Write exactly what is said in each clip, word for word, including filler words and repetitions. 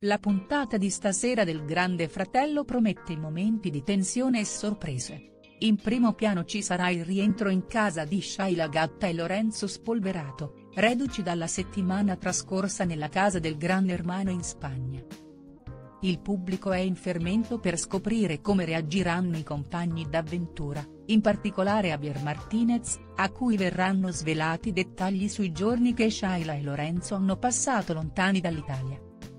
La puntata di stasera del Grande Fratello promette momenti di tensione e sorprese. In primo piano ci sarà il rientro in casa di Shaila Gatta e Lorenzo Spolverato, reduci dalla settimana trascorsa nella casa del Gran Hermano in Spagna. Il pubblico è in fermento per scoprire come reagiranno i compagni d'avventura, in particolare Javier Martinez, a cui verranno svelati dettagli sui giorni che Shaila e Lorenzo hanno passato lontani dall'Italia.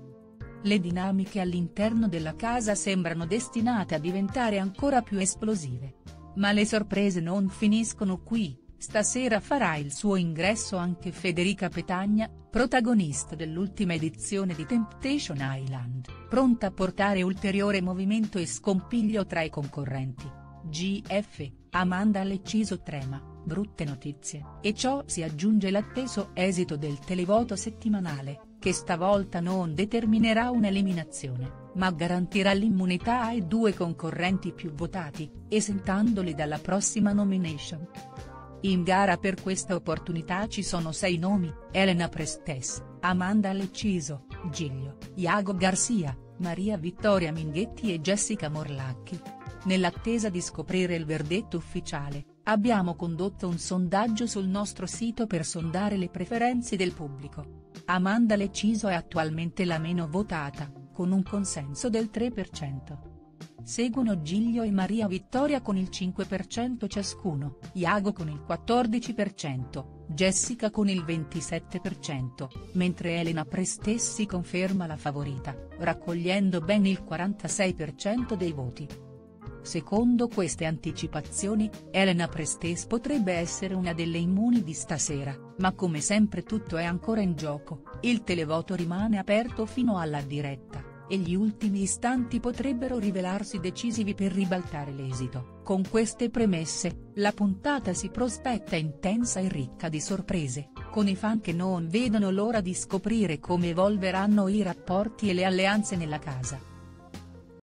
Le dinamiche all'interno della casa sembrano destinate a diventare ancora più esplosive. Ma le sorprese non finiscono qui, stasera farà il suo ingresso anche Federica Petagna, protagonista dell'ultima edizione di Temptation Island, pronta a portare ulteriore movimento e scompiglio tra i concorrenti. G F, Amanda Lecciso trema, brutte notizie, e ciò si aggiunge l'atteso esito del televoto settimanale, che stavolta non determinerà un'eliminazione, ma garantirà l'immunità ai due concorrenti più votati, esentandoli dalla prossima nomination. In gara per questa opportunità ci sono sei nomi: Elena Prestes, Amanda Lecciso, Giglio, Iago Garcia, Maria Vittoria Minghetti e Jessica Morlacchi. Nell'attesa di scoprire il verdetto ufficiale, abbiamo condotto un sondaggio sul nostro sito per sondare le preferenze del pubblico. Amanda Lecciso è attualmente la meno votata, con un consenso del tre per cento. Seguono Giglio e Maria Vittoria con il cinque per cento ciascuno, Iago con il quattordici per cento, Jessica con il ventisette per cento, mentre Elena Prestes si conferma la favorita, raccogliendo ben il quarantasei per cento dei voti. Secondo queste anticipazioni, Elena Prestes potrebbe essere una delle immuni di stasera, ma come sempre tutto è ancora in gioco, il televoto rimane aperto fino alla diretta, e gli ultimi istanti potrebbero rivelarsi decisivi per ribaltare l'esito. Con queste premesse, la puntata si prospetta intensa e ricca di sorprese, con i fan che non vedono l'ora di scoprire come evolveranno i rapporti e le alleanze nella casa.